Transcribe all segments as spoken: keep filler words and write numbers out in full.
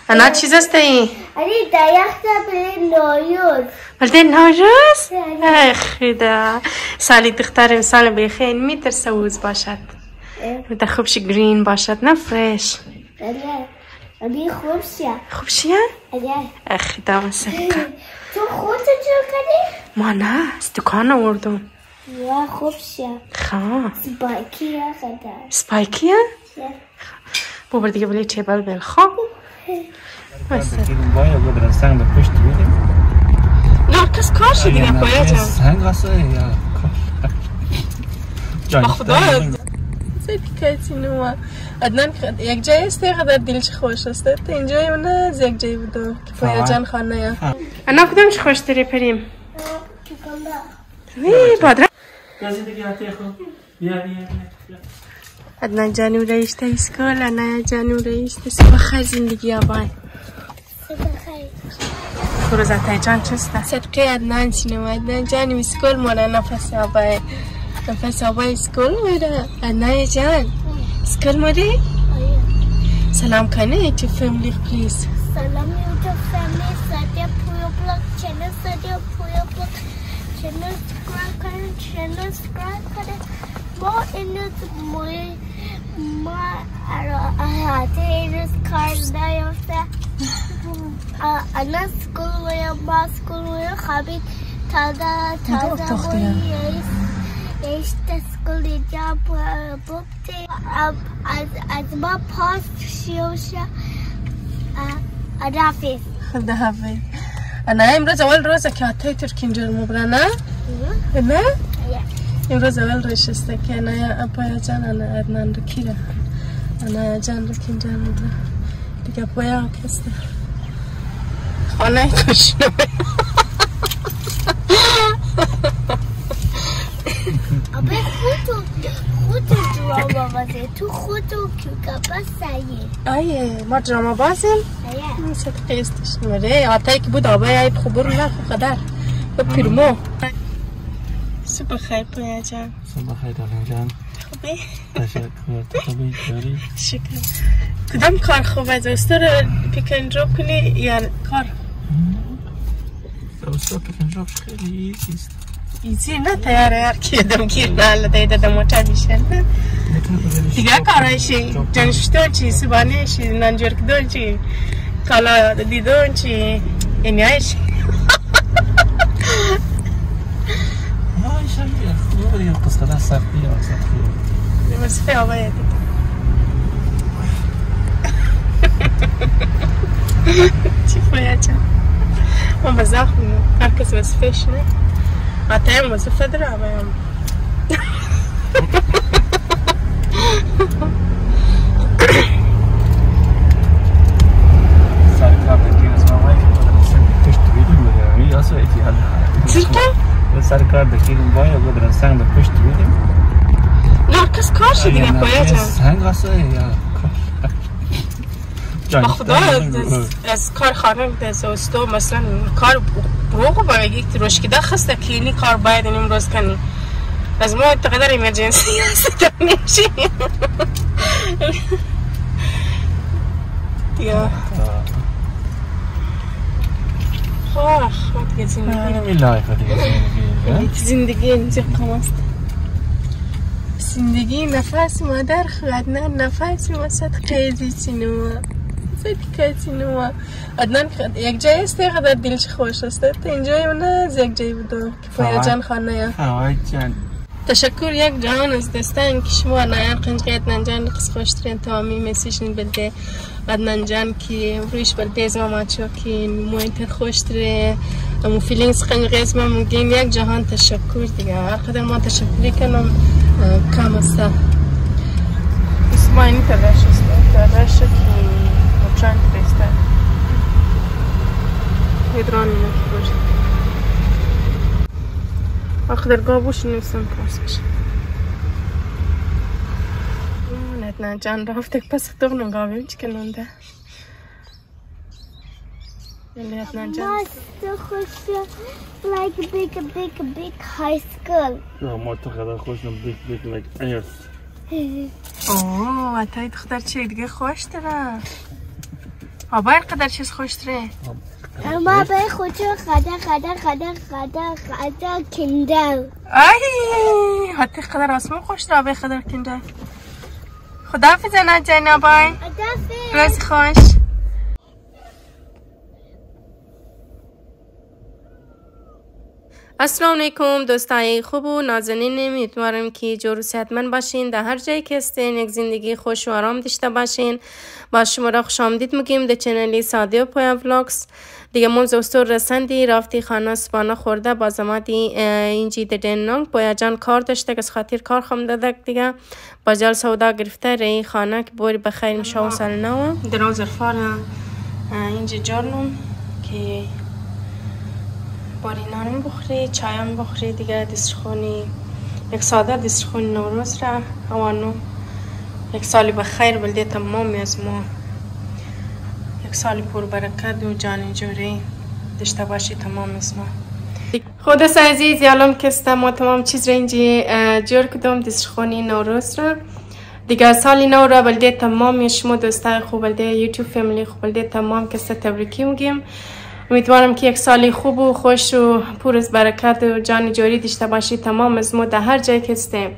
انا چیز است این؟ علی درخت بله نوروز بله نوروز؟ ای خدا سالی دخترم سال بخیر میترسه وز باشد میتر خوبش گرین باشد نه فرش بله علی خوب شیه خوب شیه؟ علی ای خدا من صدقه تو خودت جو کردی؟ ما نه از دکان آوردم یا خوب شیه خواه سپایکیه خدا سپایکیه؟ بابر دیگه بله تیبل بل خواه Kirim boya godran sang da püşt bile. نه کس کار شدی دیگه باید جان Sang rasa ya. با خدا زیدی کسی نوا ادنان یک جای است قدر دلش خوش است تا اینجا یا نه از یک جای بودم که باید جان خانه یا انا کدومش خوش داری پریم وی بادر Gazi de giyate kho. Ya ya ya. ادنان جانو رئیس تا اسکول انا جانو رئیس تا صبح خیر زندگی آبای فروزه جان چسته صدقه ادنان چینو ادنان جانی اسکول مانا نفس آبای نفس آبای اسکول میره ادنان جان اسکول میره سلام کنه تو فامیلی پلیز سلام تو فامیلی سادیا پویو بلاگ چنل سادیا پویو بلاگ چنل سبسکرایب کنه چنل سبسکرایب کنه ما اینو موی ما آهاته اینو کار نیافته انا سکول ویا ما سکول ویا خابید تازه تازه ویایست ایشت سکول اینجا بوده از ما پاس شیوشه خداحافظ خداحافظ انا امروز اول روزه که حتی ترکینجا رو مبره نه؟ نه؟ امروز اول رشسته که انا پایا جان انا ادنان رو کیره انا جان رو کینجا مبره دیگه پایا کسته خانه کشنه ابی خودتو خودتو دراما بازه تو خودتو که بسایه آیه ما دراما بازیم؟ آیه صدقه استش نمره حتی که بود آبای عیب خوبر نه خوب قدر و پیرمو صبح خیر پایا جان صبح خیر دارم جان خوبی؟ تشکر خوبی داری؟ شکر کدام کار خوبه دوستا رو پیک اند دراپ کنی یا کار؟ دوستا پیک اند دراپ خیلی ایزی است ایزی نه تیاره هر کی دم گیر نه لده داده موتر میشن دیگه کارایشی جنشتون چی سبانیشی نانجور کدون چی کالا دیدون چی اینی هایشی آه ایشان بیا دیگه قصده سختی یا سختی وصفه آبایه چی باید چند من بزاق میمون هر کس وصفهش نه حتی هم وصفه داره آبایم سرکار دکیر از مامایی که بودن سنگ پشت بیدیم بگیرم یا سو ایتی حال سرکار؟ سرکار دکیرم بایا بودن سنگ پشت بیدیم نه کس کار شدی دیگه باید جان سنگ راسه یا با خدا از کار خارم دست استو مثلا کار بروغو باید یک روش که ده خسته کلینی کار باید این امروز کنی از ما تقدر ایمرجنسی هست نمیشی دیگه خواه خواه دیگه زندگی این لایف دیگه زندگی زندگی اینجا قماست زندگی نفس مادر خواهد نه نفس وسط قیدی چینو زیدی کسی نوا ادنان یک جای است قدر دلش خوش است تا اینجا یا نه از یک جای بودم که پایا جان خانه یا فوای جان تشکر یک جهان از دستان که شما نه قنج ادنان جان قص خوشترین تمامی مسیجن بلده ادنان جان که رویش بلده از ما چوکی موینتر خوشتره امو فیلینگز قنج قیز ما مگیم یک جهان تشکر دیگه هر قدر ما تشکری کنم کم است اسمانی تلاش است تلاش که چند بسته هدران نمیشه آخر گابوش نمیسم پاسش نه جان رفته پس تو نگاویم چی کنم ده یلیت نه جان مست خوش like big big big high school نه ما تو خدا خوشم بیگ بیگ like ایرس اوه اتای دختر چه دیگه خوش داره آبا اینقدر چیز خوش تره اما به خودشو خدا خدا خدا خدا خدا کندر ای حتی قدر آسمون خوش تره آبا قدر کندر خدا حافظ انا جان آبای روز خوش. السلام علیکم دوستای خوب و نازنین، امیدوارم که جور و صحتمند باشین، در هر جایی که هستین یک زندگی خوش و آرام داشته باشین. با شما را خوش آمدید میگیم در چنل ساده و پویا ولاگز. دیگه موز استور رسندی رافتی خانه سبانه خورده باز آمدی اینجی ددننگ پویا جان کار داشته که از خاطر کار خم داده دیگه بازار سودا گرفته ری خانه که بوری بخیر میشه و سال نو درو ظرفا اینجی جارنم که باری نانم بخوری چایم بخوری دیگه دسترخوانی یک ساده دسترخوانی نوروز را اوانو یک سالی بخیر بلده تمامی از ما یک سالی پر برکت و جان جوری داشته باشی تمام از ما. خدا عزیز یالم کسته ما تمام چیز را اینجی جور کدوم دسترخوانی نوروز را دیگه سالی نو را بلده تمامی شما دوستای خوب بلده یوتیوب فامیلی خوب بلده تمام کسته تبریکی میگیم. امیدوارم که یک سالی خوب و خوش و پر از برکت و جان جاری داشته باشی تمام از ما در هر جای که هستیم.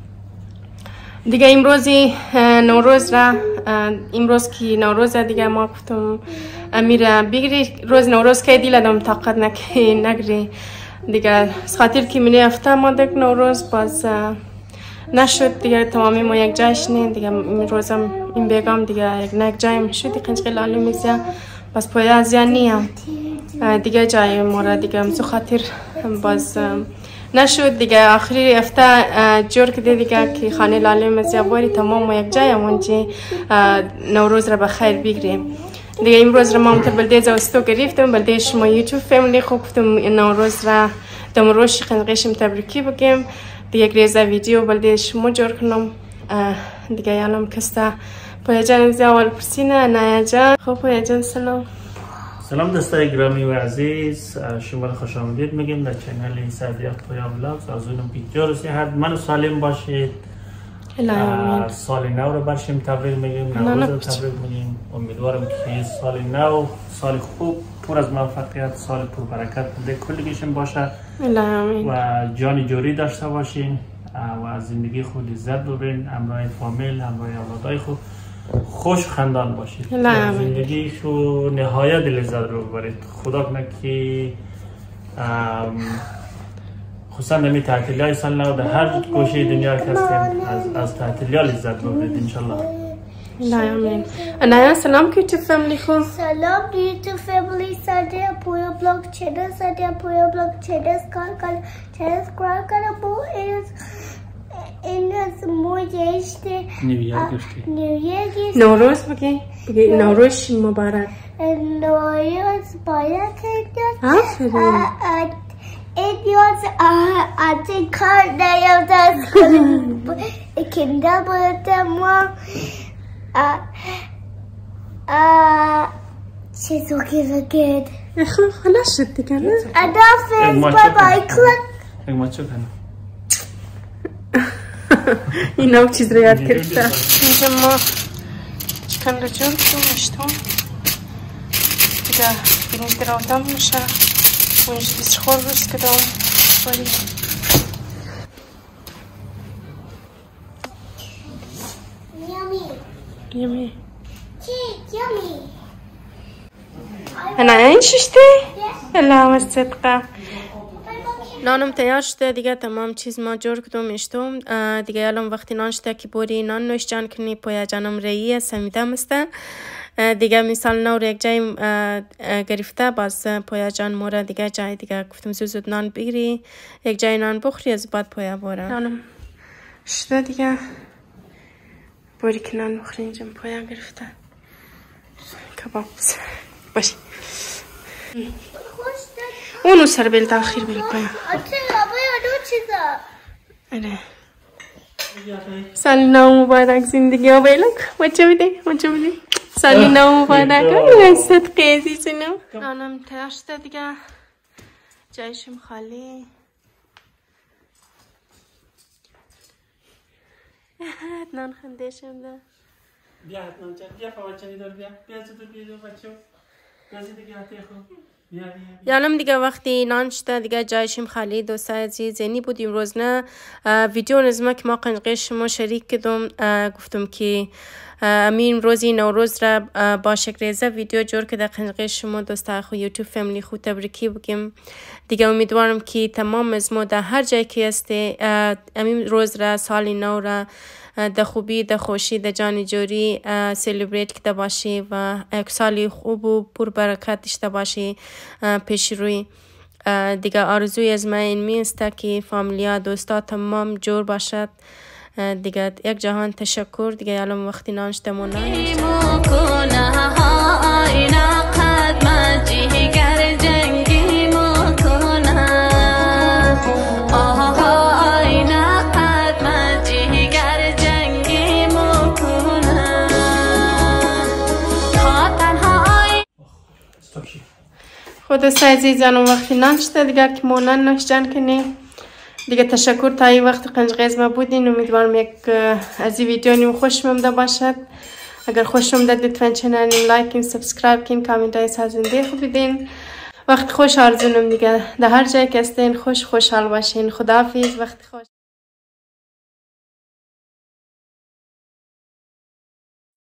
دیگه امروزی نوروز را امروز که نوروز دیگه ما گفتم امیر بگیری روز نوروز که دیل ادم طاقت نکی نگری دیگه از خاطر که منی هفته ما دیگه نوروز باز نشد دیگه تمامی ما یک جایش نه دیگه روزم این بیگام دیگه یک نه یک جایم شد دیگه خنج لالی میزه بس پویا از نیم دیگه جای مورا دیگه همزو خاطر باز نشد دیگه آخری هفته جور کده دیگه که خانه لاله مزیاباری تمام و یک جای همونجی نوروز را بخیر بگیریم دیگه امروز را ما بلده زوستو گرفتم بلده شما یوتیوب فامیلی خوب گفتم نوروز را دمروش خنقشم تبریکی بگیم دیگه گریزه ویدیو بلده شما جور کنم دیگه یالم کسته پویا جان از اول پرسینه نایا جان خب پویا جان سلام سلام دوستای گرامی و عزیز شما را خوش آمدید میگیم در چنل ساده پویا ولاگز. از اونم که جور و صحت من و سالم باشید سال نو رو برشیم تبریک میگیم نوروز رو تبریک میگیم. امیدوارم که سال نو سال خوب پر از موفقیت سال پر برکت بوده کلگیشون باشه و جان جوری داشته باشین و از زندگی خود لذت ببرین همراه فامیل همراه اولادای خود خوش خندان باشید زندگی شو نهایت لذت رو ببرید. خدا کنه که خصوصا نمی تعطیلی های سال نو در هر گوشه دنیا که هستیم از, از تعطیلی ها لذت ببرید انشالله. آمین. نایا سلام که تو فامیلی خو سلام یوتیوب فامیلی ساده پویا بلاگ چنل ساده پویا بلاگ چنل کار کن چنل سابسکرایب کنه بو ایز این از موجشته نیویار گشتی نیویار گشتی نوروز بگی بگی نوروز مبارک نوروز مبارک آفرین ایدیوز آتی کار نیم دست کنده بودم ما چیزو که بگید خلاص شد دیگه نه ادافز بای بای کلک یک ماچو کنه این نوع چیز رو یاد کرده اینجا ما چکن رو جور کنم اشتون دیگه بینید در آدم میشه و اینجا دیست خور روز کدام باری یمی یمی انا این ششته؟ الله صدقه نانم تیار شده دیگه تمام چیز ما جور کدوم اشتم دیگه الان وقتی نان شده که بوری نان نوش جان کنی پویا جانم رئیه سمیده مسته دیگه مثال نور یک جای گرفته باز پویا جان مورا دیگه جای دیگه گفتم زود زود نان بگیری یک جای نان بخوری از بعد پویا بوره نانم شده دیگه بوری که نان بخوری اینجا پویا گرفته کباب باشی اونو سر بیل تاخیر بیل پایا آره سالی نو مبارک زندگی ها بیلک بچه بیده بچه بیده سالی نو مبارک صدقه عزیزینم نانم تیار شده دیگه جایشم خالی نان خنده شده بیا حتما جان بیا فواچنی دار بیا بیا چطور بیا بچه بیا دیگه حتی خوب بیا بیا یالم دیگه وقتی نان شده دیگه جایشیم خالی. دوستای عزیز یعنی بود امروز نه ویدیو نظمه که ما قنقه شما شریک کردم. گفتم که امین روزی نوروز را با شکریزه ویدیو جور که در قنقه شما دوستای خو یوتیوب فامیلی خو تبریکی بگیم. دیگه امیدوارم که تمام از ما در هر جایی که هستی امین روز را سال نو را در خوبی در خوشی در جان جوری سلیبریت کده باشی و یک سالی خوب و پر برکت داشته باشی پیش روی. دیگه آرزوی از من این می است که فامیلیا دوستا تمام جور باشد. دیگه یک جهان تشکر. دیگه الان وقتی نانشتمون خود عزیزان وقتی نانشته دیگه که مونن نوشجان کنی. دیگه تشکر تا این وقت قنجقیز ما بودین. امیدوارم یک از این ویدیو نیم خوش ممده باشد. اگر خوش ممده لطفا چنل لایک کن، سابسکرایب کن، کامنت های سازنده خوب بدین. وقت خوش آرزونم دیگه در هر جای که هستین خوش خوشحال باشین. خداحافظ. وقت خوش.